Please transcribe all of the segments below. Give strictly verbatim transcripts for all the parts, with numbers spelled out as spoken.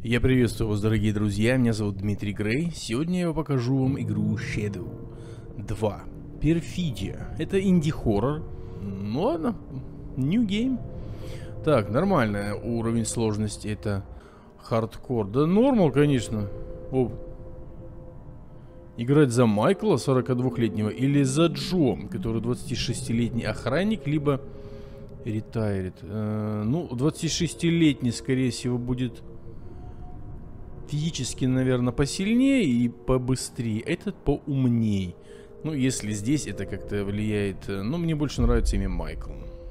Я приветствую вас, дорогие друзья, меня зовут Дмитрий Грей. Сегодня я покажу вам игру Shadow два. Перфидия. Это инди-хоррор. Ну ладно, new game. Так, нормальный уровень сложности, это хардкор. Да нормал, конечно. О. Играть за Майкла, сорокадвухлетнего, или за Джо, который двадцатишестилетний охранник, либо ретайрит. Э, ну, двадцатишестилетний, скорее всего, будет физически, наверное, посильнее и побыстрее. Этот поумней. Ну, если здесь это как-то влияет. Ну, мне больше нравится имя Майкл.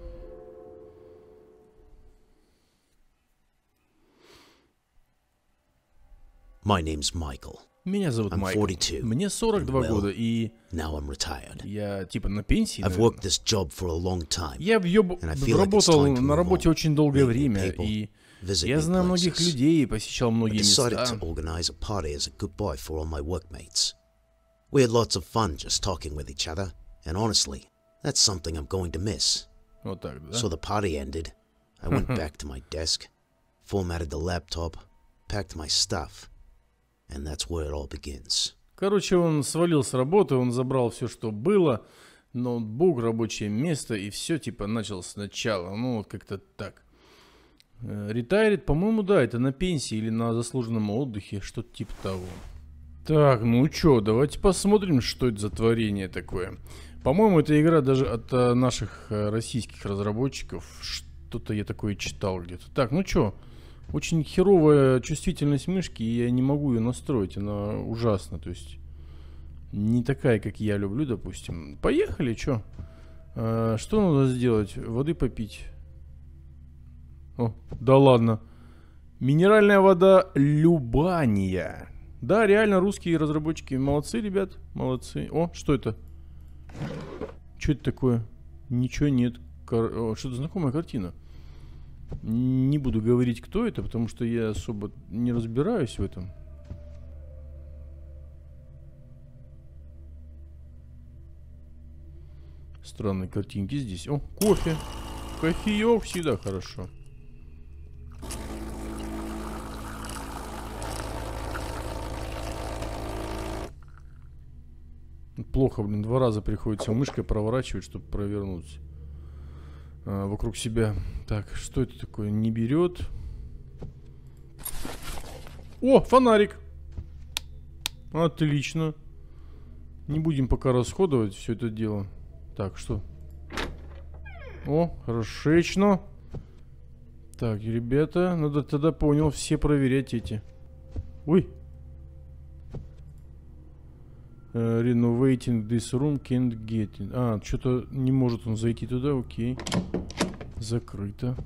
My name's Michael. Меня зовут I'm Майкл. forty-two, Мне сорок два and well, года, и now I'm retired. я типа на пенсии. I've worked this job for a long time. Я въеб... and I feel like it's работал time to на move работе on, очень долгое meet new время, people, и visit я new знаю многих places. людей, посещал I многие decided места. to organize a party as a goodbye for all my workmates. We had lots of fun just talking with each other, and honestly, that's something I'm going to miss. Вот так, да? So the party ended. I went back to my desk, formatted the laptop, packed my stuff, and that's where it all begins. Короче, он свалил с работы, он забрал все, что было, ноутбук, рабочее место, и все типа начал сначала. Ну, вот как-то так. Ретайрит, по-моему, да, это на пенсии или на заслуженном отдыхе, что-то типа того. Так, ну чё, давайте посмотрим, что это за творение такое. По-моему, эта игра даже от а, наших а, российских разработчиков. Что-то я такое читал где-то. Так, ну чё, очень херовая чувствительность мышки, и я не могу ее настроить. Она ужасна, то есть не такая, как я люблю, допустим. Поехали, чё? А, что надо сделать? Воды попить. О, да ладно. Минеральная вода Любания. Да, реально, русские разработчики молодцы, ребят, молодцы. О, что это? Что это такое? Ничего нет. Кар... Что-то знакомая картина. Не буду говорить, кто это, потому что я особо не разбираюсь в этом. Странные картинки здесь. О, кофе. Кофеек всегда хорошо. Плохо, блин, два раза приходится мышкой проворачивать, чтобы провернуть а, вокруг себя. Так, что это такое? Не берет. О, фонарик. Отлично. Не будем пока расходовать все это дело. Так, что? О, хорошечно. Так, ребята, надо тогда понял все проверять эти. Ой. Uh, renovating this room can't get in. А, что-то не может он зайти туда, окей. Закрыто.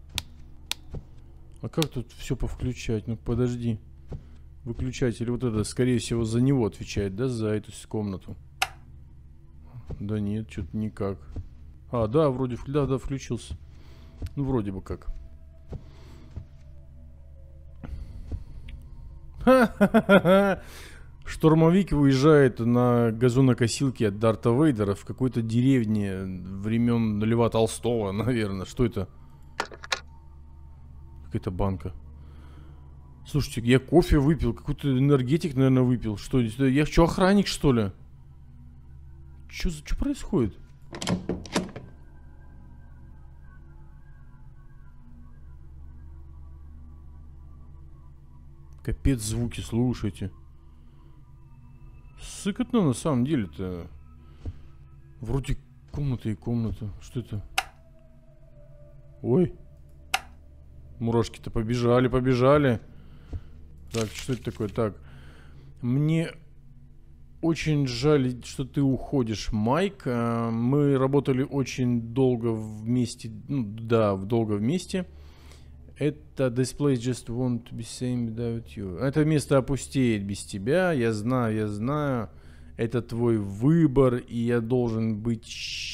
А как тут все повключать? Ну подожди. Выключатель вот это, скорее всего, за него отвечает, да, за эту комнату? Да нет, что-то никак. А, да, вроде, да, да, включился. Ну, вроде бы как. Ха-ха-ха-ха! Штурмовик уезжает на газонокосилке от Дарта Вейдера в какой-то деревне времен Льва Толстого, наверное. Что это? Какая-то банка. Слушайте, я кофе выпил, какой-то энергетик, наверное, выпил. Что здесь? Я что, охранник, что ли? Что, что происходит? Капец, звуки, слушайте. Сыкотно на самом деле-то. Вроде комната и комната. Что это? Ой. Мурашки-то побежали, побежали. Так, что это такое? Так. Мне очень жаль, что ты уходишь, Майк. Мы работали очень долго вместе. Ну, да, долго вместе. Это this place just won't be same without you. Это место опустеет без тебя. Я знаю, я знаю. Это твой выбор, и я должен быть...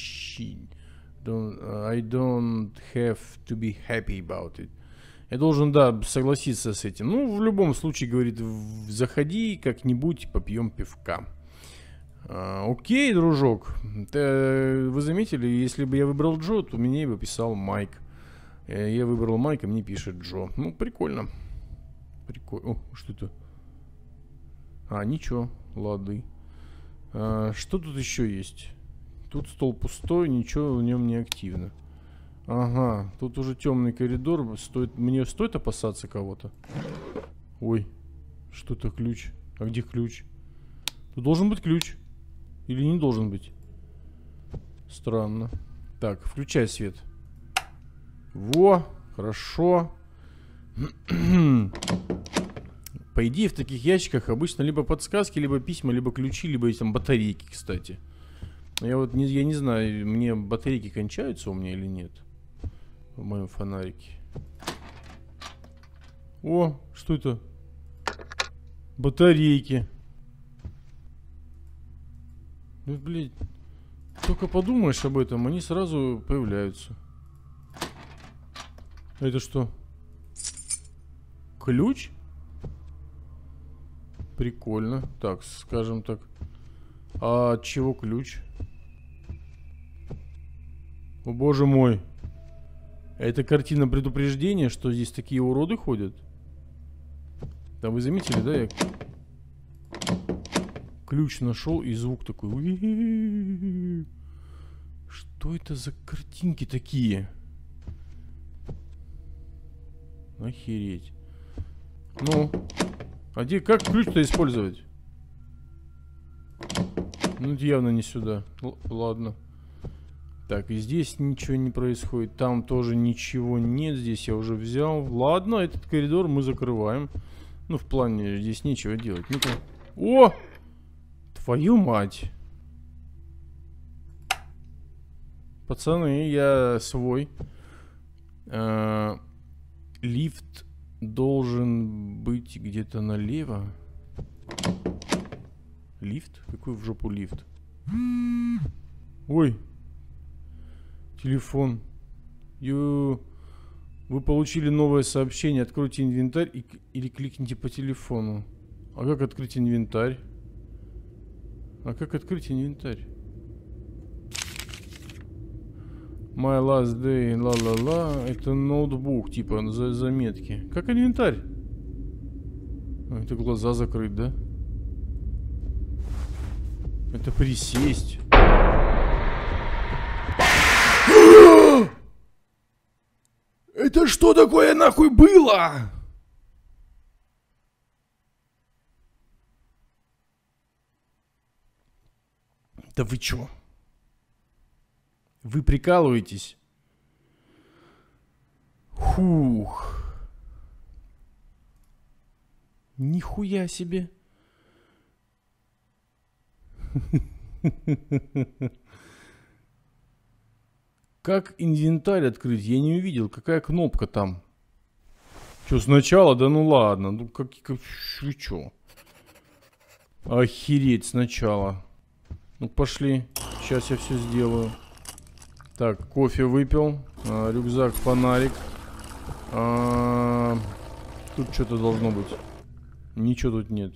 Don't, I don't have to be happy about it. Я должен, да, согласиться с этим. Ну, в любом случае, говорит, заходи как-нибудь, попьем пивка. А, окей, дружок. Ты, вы заметили, если бы я выбрал Джо, то мне бы писал Майк. Я выбрал Майка, мне пишет Джо. Ну, прикольно. Прикольно. О, что это? А, ничего. Лады. А, что тут еще есть? Тут стол пустой, ничего в нем не активно. Ага, тут уже темный коридор. Стоит, мне стоит опасаться кого-то? Ой, что это ключ? А где ключ? Тут должен быть ключ. Или не должен быть? Странно. Так, включай свет. Во, хорошо. По идее, в таких ящиках обычно либо подсказки, либо письма, либо ключи, либо есть там батарейки, кстати. Но я вот не, я не знаю, мне батарейки кончаются у меня или нет. В моем фонарике. О, что это? Батарейки. Ну, блядь. Только подумаешь об этом, они сразу появляются. Это что? Ключ? Прикольно. Так, скажем так. А от чего ключ? О боже мой. Это картина предупреждения, что здесь такие уроды ходят? Да вы заметили, да? Я ключ нашел и звук такой. Что это за картинки такие? Охереть. Ну, а где, как ключ-то использовать? Ну, это явно не сюда. Л ладно. Так, и здесь ничего не происходит. Там тоже ничего нет. Здесь я уже взял. Ладно, этот коридор мы закрываем. Ну, в плане, здесь нечего делать. Ну-ка. О! Твою мать. Пацаны, я свой. А, лифт должен быть где-то налево. Лифт? Какой в жопу лифт? Ой. Телефон. Ю... Вы получили новое сообщение. Откройте инвентарь и... или кликните по телефону. А как открыть инвентарь? А как открыть инвентарь? My last day, ла-ла-ла. Это ноутбук, типа за заметки. Как инвентарь? А, это глаза закрыть, да? Это присесть. Это что такое нахуй было? Да вы чё? Вы прикалываетесь? Фух. Нихуя себе. Как инвентарь открыть? Я не увидел. Какая кнопка там? Что, сначала? Да ну ладно. Ну как... как вы чё? Охереть сначала. Ну пошли. Сейчас я все сделаю. Так, кофе выпил. А, рюкзак, фонарик. А, тут что-то должно быть. Ничего тут нет.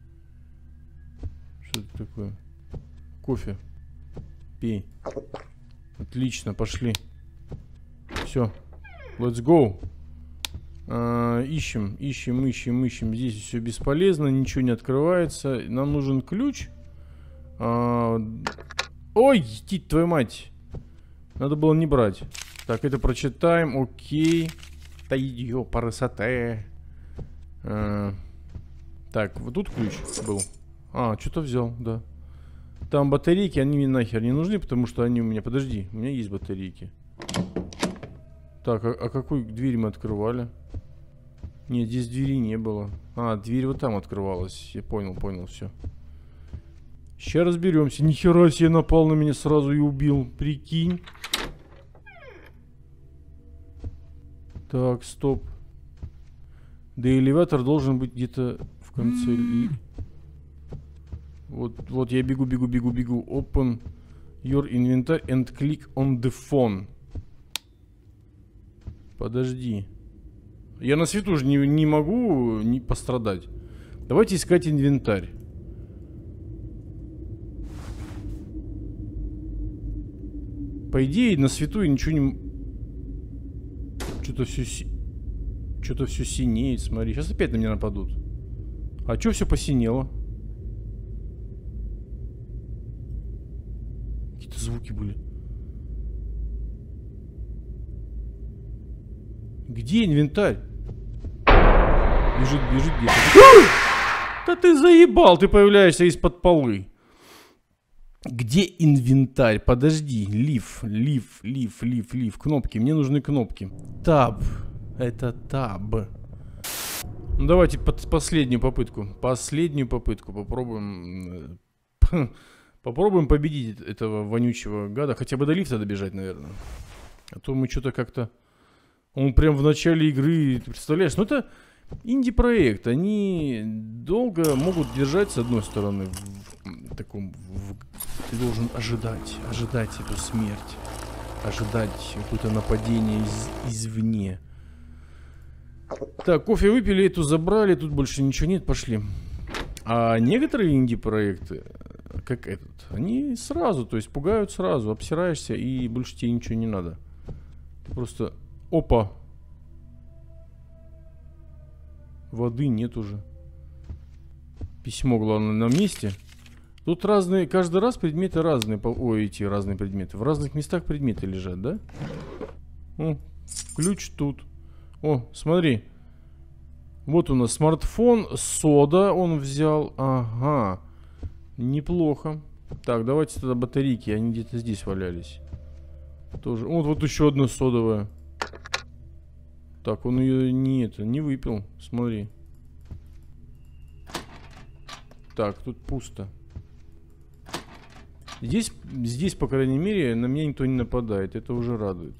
Что это такое? Кофе. Пей. Отлично, пошли. Все. Let's go. А, ищем, ищем, ищем, ищем. Здесь все бесполезно, ничего не открывается. Нам нужен ключ. А, ой, идти, твою мать. Надо было не брать. Так, это прочитаем. Окей. Да ее парасоте. А, так, вот тут ключ был. А, что-то взял, да. Там батарейки, они мне нахер не нужны, потому что они у меня... Подожди, у меня есть батарейки. Так, а, а какую дверь мы открывали? Нет, здесь двери не было. А, дверь вот там открывалась. Я понял, понял, все. Сейчас разберемся. Нихера себе напал на меня сразу и убил. Прикинь. Так, стоп. Да элеватор должен быть где-то в конце. Вот, вот я бегу, бегу, бегу, бегу. Open your inventory and click on the phone. Подожди. Я на свету же не, не могу не пострадать. Давайте искать инвентарь. По идее, на свету я ничего не... Что-то все... Что-то все синеет, смотри. Сейчас опять на меня нападут. А что все посинело? Какие-то звуки были. Где инвентарь? Бежит, бежит где-то. Да ты заебал, ты появляешься из-под полы. Где инвентарь? Подожди. Лив, лив, лив, лив, лив. Кнопки. Мне нужны кнопки. Таб. Это таб. Ну, давайте под последнюю попытку. Последнюю попытку. Попробуем... Попробуем победить этого вонючего гада. Хотя бы до лифта добежать, наверное. А то мы что-то как-то... Он прям в начале игры... Ты представляешь? Ну это инди-проект. Они долго могут держать, с одной стороны, в таком... В... Ты должен ожидать. Ожидать эту смерть. Ожидать какое-то нападение из... извне. Так, кофе выпили, эту забрали. Тут больше ничего нет, пошли. А некоторые инди-проекты, как этот, они сразу, то есть пугают сразу. Обсираешься и больше тебе ничего не надо. Просто... Опа. Воды нет уже. Письмо, главное, на месте. Тут разные, каждый раз предметы разные. Ой, эти разные предметы. В разных местах предметы лежат, да? О, ключ тут. О, смотри. Вот у нас смартфон, сода он взял. Ага. Неплохо. Так, давайте тогда батарейки. Они где-то здесь валялись. Тоже. Вот, вот еще одна содовая. Так, он ее не это, не выпил. Смотри. Так, тут пусто. Здесь, здесь, по крайней мере, на меня никто не нападает. Это уже радует.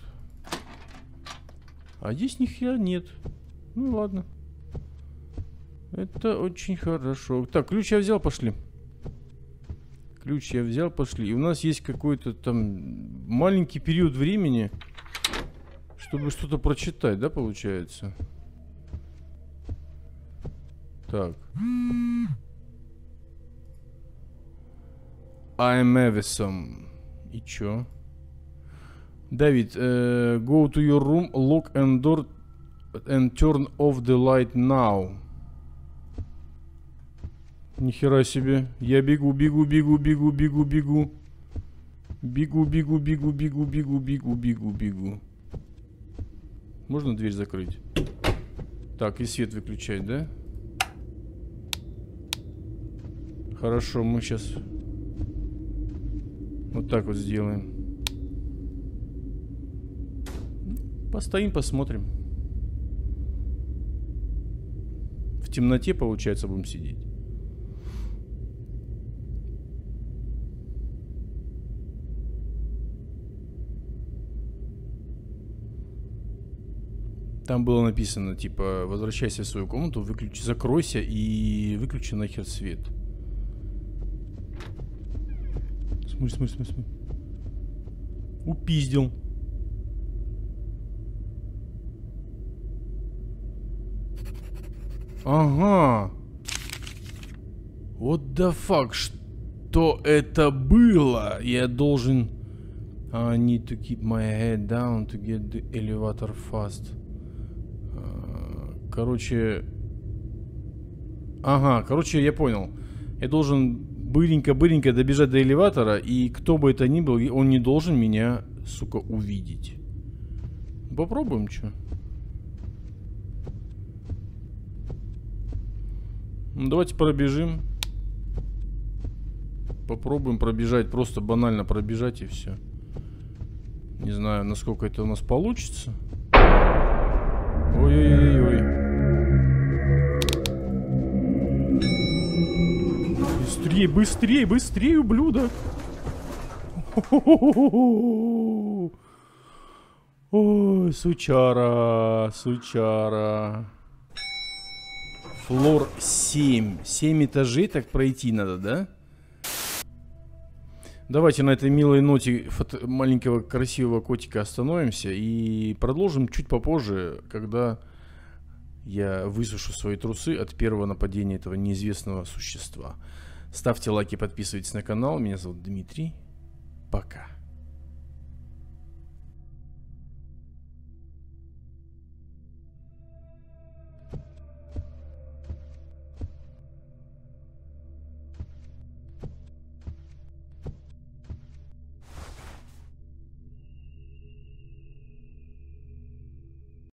А здесь ни хера нет. Ну ладно. Это очень хорошо. Так, ключ я взял, пошли. Ключ я взял, пошли. И у нас есть какой-то там маленький период времени, чтобы что-то прочитать, да, получается? Так. I'm awesome. И чё? Давид, uh, go to your room, lock and door and turn off the light now. Нихера себе. Я бегу, бегу, бегу, бегу, бегу, бегу. Бегу, бегу, бегу, бегу, бегу, бегу, бегу, бегу. Можно дверь закрыть? Так, и свет выключать, да? Хорошо, мы сейчас вот так вот сделаем. Постоим, посмотрим. В темноте, получается, будем сидеть. Там было написано, типа, возвращайся в свою комнату, выключи, закройся и выключи нахер свет. Смотри, смотри, смотри, смотри. Упиздил. Ага. What the fuck? Что это было? Я должен... I need to keep my head down to get the elevator fast. Короче... Ага, короче, я понял. Я должен быренько-быренько добежать до элеватора, и кто бы это ни был, он не должен меня, сука, увидеть. Попробуем, чё? Ну, давайте пробежим. Попробуем пробежать, просто банально пробежать и все. Не знаю, насколько это у нас получится. Ой-ой-ой-ой. Быстрее, быстрее, быстрее, ублюдок. Ой, сучара, сучара. Флор семь. семь этажей так пройти надо, да? Давайте на этой милой ноте фото- маленького красивого котика остановимся и продолжим чуть попозже, когда я высушу свои трусы от первого нападения этого неизвестного существа. Ставьте лайки, подписывайтесь на канал. Меня зовут Дмитрий. Пока.